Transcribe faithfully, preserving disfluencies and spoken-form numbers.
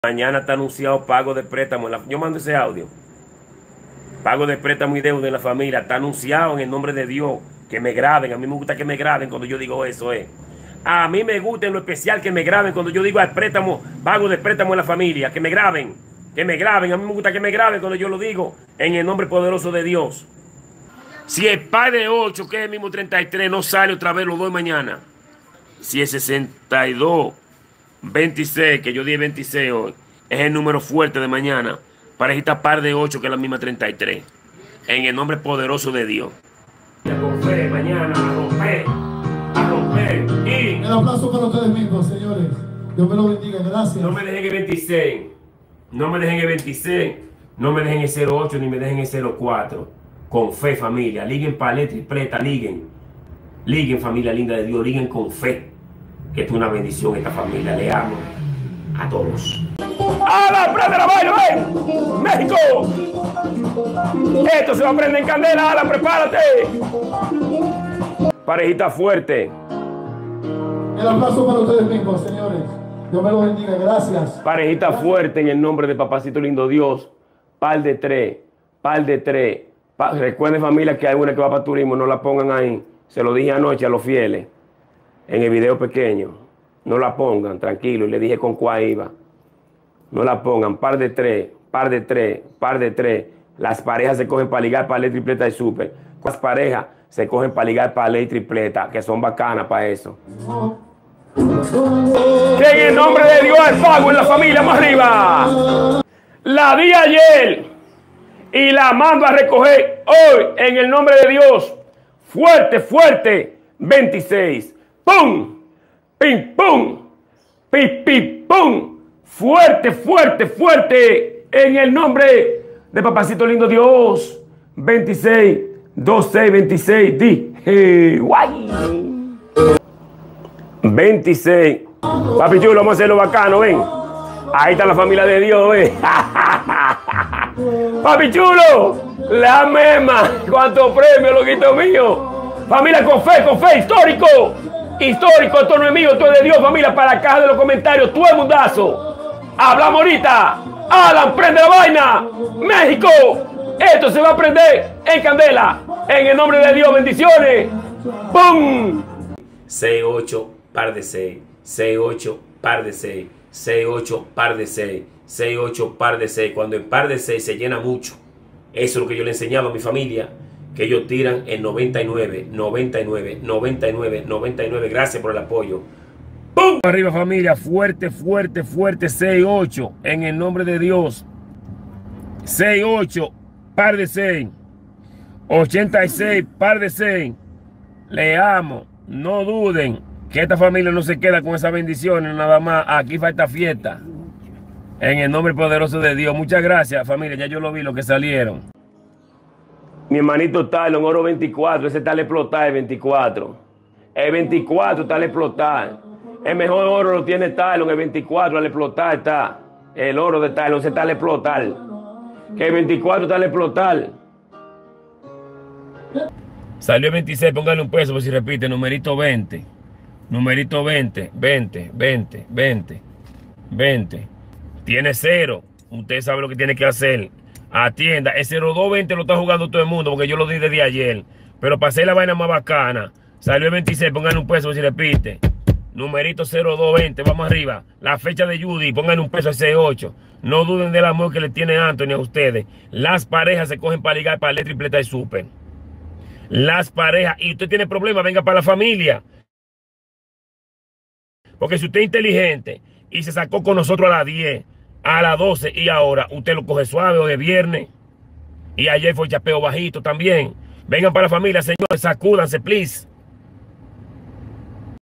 Mañana está anunciado pago de préstamo. En la, yo mando ese audio. Pago de préstamo y deuda en la familia. Está anunciado en el nombre de Dios. Que me graben. A mí me gusta que me graben cuando yo digo eso. Eh. A mí me gusta en lo especial que me graben cuando yo digo al préstamo, pago de préstamo en la familia. Que me graben. Que me graben. A mí me gusta que me graben cuando yo lo digo en el nombre poderoso de Dios. Si el par de ocho, que es el mismo treinta y tres, no sale otra vez, lo doy mañana. Si el sesenta y dos, veintiséis, que yo dije veintiséis hoy, es el número fuerte de mañana. Parejita par de ocho, que es la misma treinta y tres. En el nombre poderoso de Dios. Con fe, mañana, a romper, a romper. Y el aplauso para ustedes mismos, señores. Dios me lo bendiga, gracias. No me dejen el veintiséis. No me dejen el veintiséis. No me dejen el cero ocho, ni me dejen el cero cuatro. Con fe, familia. Liguen palé, tripleta, liguen. Liguen, familia linda de Dios. Liguen con fe. Que es una bendición esta familia. Le amo a todos. ¡Alan, prende la vaina, ven! ¡México! Esto se va a prender en candela, Alan, prepárate. Parejita fuerte. El aplauso para ustedes mismos, señores. Dios me lo bendiga, gracias. Parejita fuerte en el nombre de Papacito Lindo Dios. Par de tres, par de tres. Pa Recuerden, familia, que hay una que va para turismo, no la pongan ahí. Se lo dije anoche a los fieles, en el video pequeño. No la pongan, tranquilo, y le dije con cuál iba. No la pongan, par de tres, par de tres, par de tres. Las parejas se cogen para ligar palé, tripleta y súper. Las parejas se cogen para ligar palé y tripleta, que son bacanas para eso. Que en el nombre de Dios el pago en la familia, más arriba. La di ayer y la mando a recoger hoy en el nombre de Dios. Fuerte, fuerte, veintiséis. ¡Pum! ¡Pim, pum! ¡Pim, pim, pum! Fuerte, fuerte, fuerte en el nombre de Papacito Lindo Dios. veintiséis, veintiséis, veintiséis, di. Hey, guay. veintiséis. Papi chulo, vamos a hacerlo bacano, ven. Ahí está la familia de Dios, ven. Papi chulo, la mema. Cuántos premios, loquito mío. Familia con fe, con fe, histórico. Histórico, esto no es mío, esto es de Dios, familia. Para la caja de los comentarios, todo el mundazo. Hablamos ahorita. Alan, prende la vaina. México. Esto se va a prender en candela. En el nombre de Dios, bendiciones. ¡Pum! seis ocho, par de seis. seis ocho, par de seis. seis ocho, par de seis. seis ocho, par de seis. Cuando el par de seis se llena mucho. Eso es lo que yo le he enseñado a mi familia. Que ellos tiran en noventa y nueve, noventa y nueve, noventa y nueve, noventa y nueve. Gracias por el apoyo. ¡Pum! Arriba, familia. Fuerte, fuerte, fuerte. seis ocho. En el nombre de Dios. seis ocho, par de seis. ochenta y seis, par de seis. Le amo. No duden que esta familia no se queda con esas bendiciones nada más. Aquí falta fiesta. En el nombre poderoso de Dios. Muchas gracias, familia. Ya yo lo vi, lo que salieron. Mi hermanito Talon, oro veinticuatro. Ese tal explotar el veinticuatro. El veinticuatro tal explotar. El mejor oro lo tiene Talon. El veinticuatro al explotar está. El oro de Talon, ese tal explotar. Que el veinticuatro tal explotar. Salió el veintiséis, póngale un peso por si repite. Numerito veinte. Numerito veinte. veinte, veinte, veinte. veinte. Tiene cero. Usted sabe lo que tiene que hacer. Atienda. El cero dos veinte lo está jugando todo el mundo porque yo lo di desde ayer. Pero para hacer la vaina más bacana. Salió el veintiséis, póngale un peso por si repite. Numerito cero dos veinte. Vamos arriba. La fecha de Judy, póngale un peso al seis ocho. No duden del amor que le tiene Anthony a ustedes. Las parejas se cogen para ligar para la tripleta y súper. Las parejas. Y usted tiene problemas, venga para la familia. Porque si usted es inteligente y se sacó con nosotros a las diez, a las doce y ahora usted lo coge suave o de viernes. Y ayer fue chapeo bajito también. Vengan para la familia, señores, sacúdanse, please.